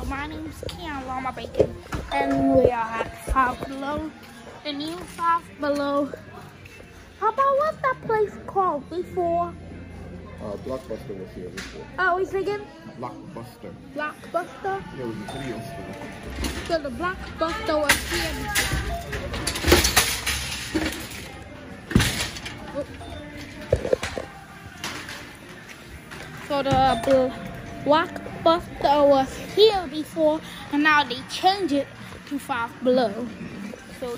my name's Kiyan Llama Bacon, and we are at Five Below, the new Five Below. How about what's that place called before? Blockbuster was here before. Oh, we again? Blockbuster. Blockbuster? There was a video store. So the Blockbuster was here before. So the Blockbuster was here before, and now they changed it to Five Below. So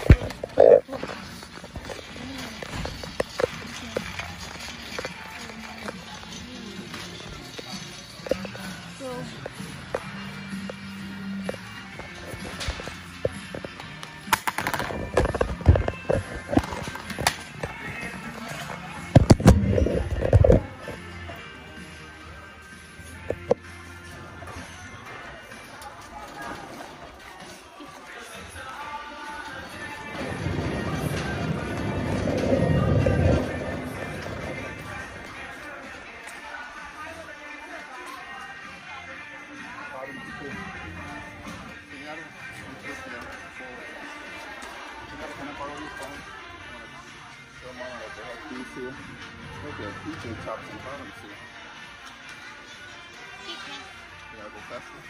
Okay, teaching tops and bottoms here. You gotta go faster.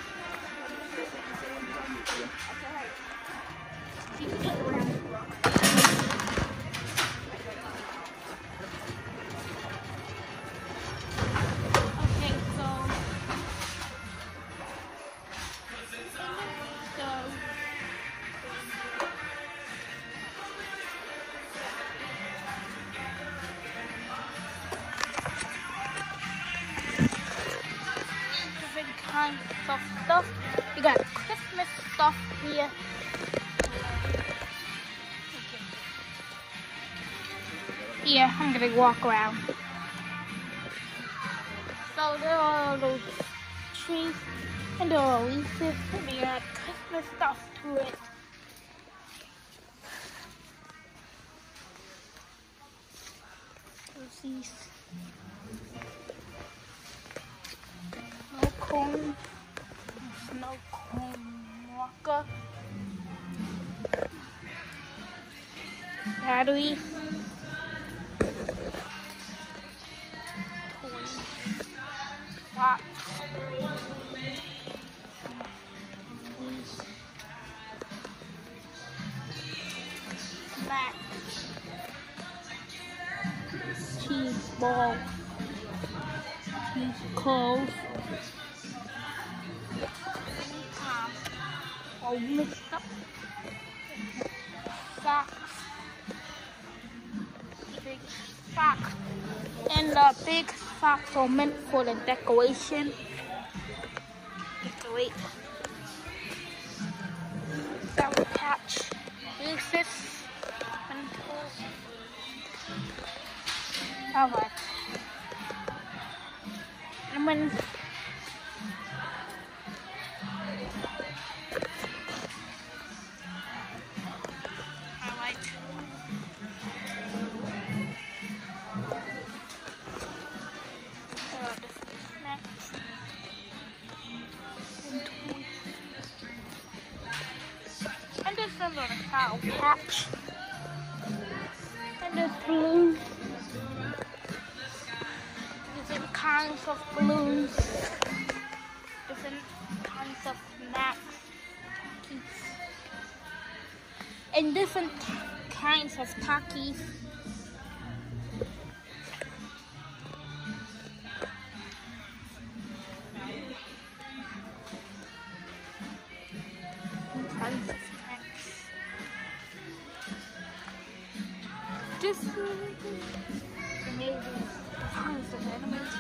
Kinds of stuff. You got Christmas stuff here. Okay. Yeah, I'm gonna walk around. So there are those trees and there are leaves and they got Christmas stuff to it. There's these. Snow cone walker, batteries, toys, pots, snacks, cheese balls, cheese curls. All mixed up. Socks. Big socks. And the big socks are meant for the decoration. Decorate. Sour Patch. Reese's. Alright. And when on a Sour Patch, and there's balloons, different kinds of balloons, different kinds of snacks, and different kinds of Takis. This is amazing. Tons of animals.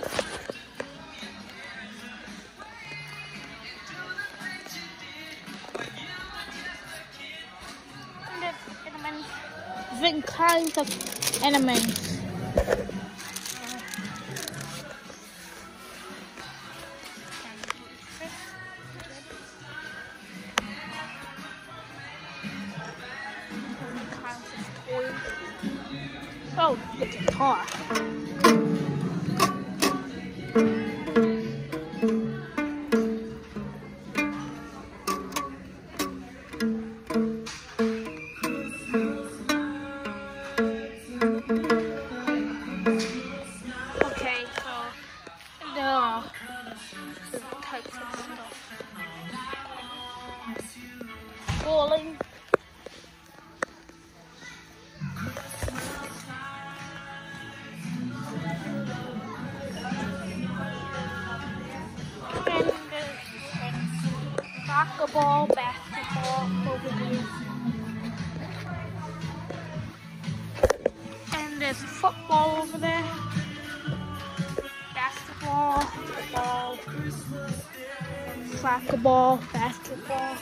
Different kinds of animals. Oh, the guitar. football, basketball over here. And there's football over there. Basketball, football, soccer ball, basketball.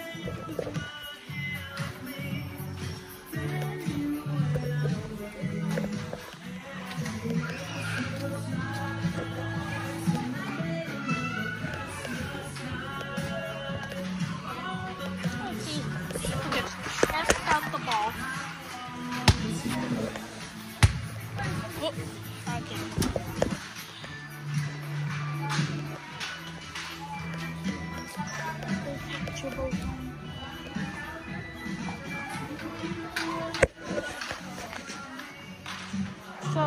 Let's see. Let's out the ball. Oh, okay. So,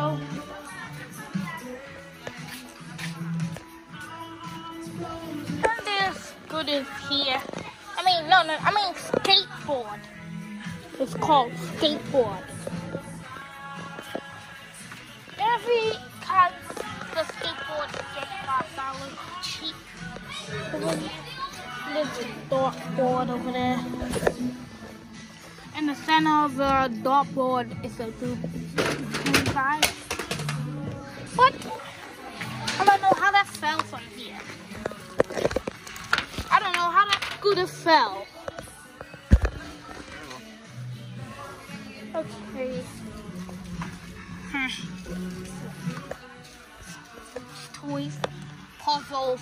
and there's good as here. I mean skateboard. It's called skateboard. Every kind of skateboard is $35 cheap. There's a dartboard over there. In the center of the dartboard is a blue guy. What? I don't know how that fell from here. I don't know how that scooter fell. Okay. Toys, puzzles.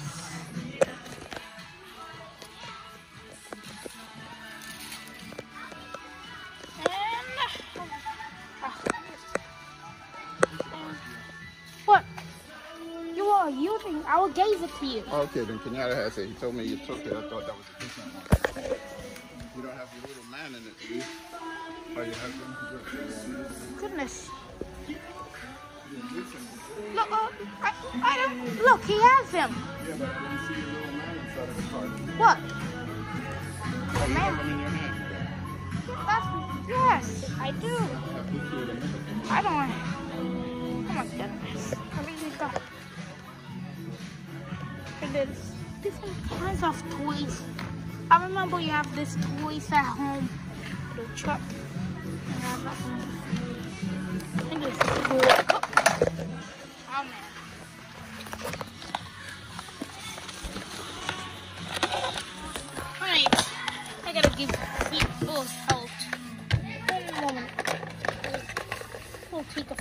What? You are using, I will gaze it to you. Okay, then Kenyatta has it. He told me you took it. I thought that was a different one. You don't have the little man in it, do you? Oh, you have them? Goodness. Look, I don't, look, he has him. Yeah, but I didn't see the little man inside of the car. What? Oh, The you man? have them in your hand. Yes, I do. Yeah, put you in the middle. I don't want. Oh my goodness. I really got. And there's different kinds of toys. I remember you have this toys at home. The truck. And I got one. And it's cool. Oh man. Alright. I gotta give people help. One moment. We'll take a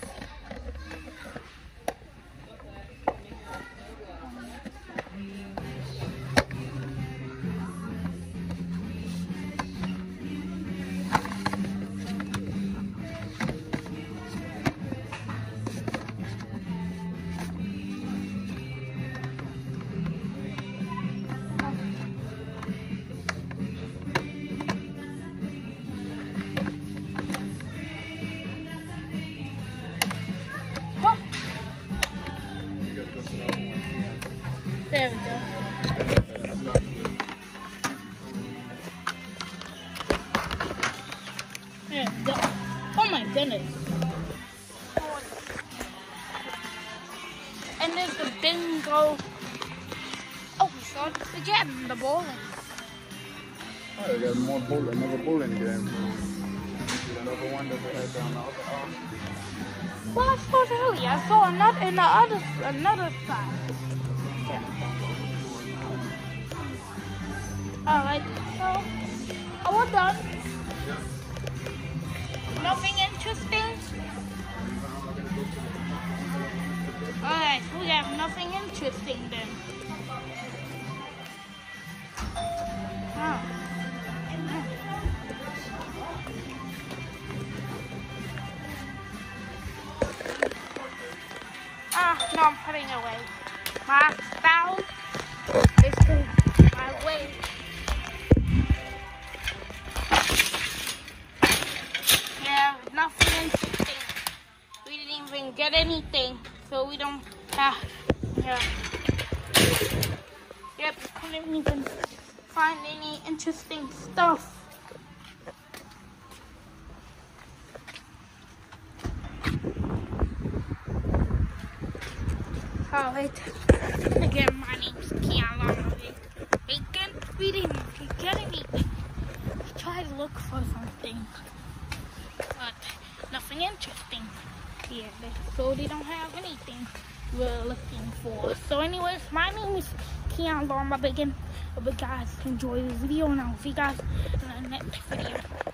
There we go. There we go. Oh my goodness. And there's the bingo. Oh, we saw it again, the bowling. Oh, they got more bowling, another bowling game. Another one that they had down the other arm. Well, I saw it earlier. I saw another in the another side. Yeah. Alright, so we're done. Nothing interesting? Alright, we have nothing interesting then. Oh. No, I'm putting it away. My style is to my way. Yeah, nothing interesting. We didn't even get anything, so we don't have. Yeah. Yep, couldn't even find any interesting stuff. Alright, again, my name's Kiyan. We didn't get anything. We tried to look for something, but nothing interesting here. So they don't have anything we're looking for. So anyways, my name is Kiyan. I hope you guys enjoy this video, and I'll see you guys in the next video.